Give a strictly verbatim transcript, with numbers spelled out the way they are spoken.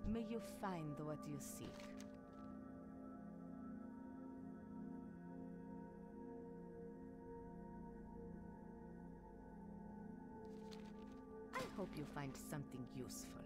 May you find what you seek. I hope you find something useful.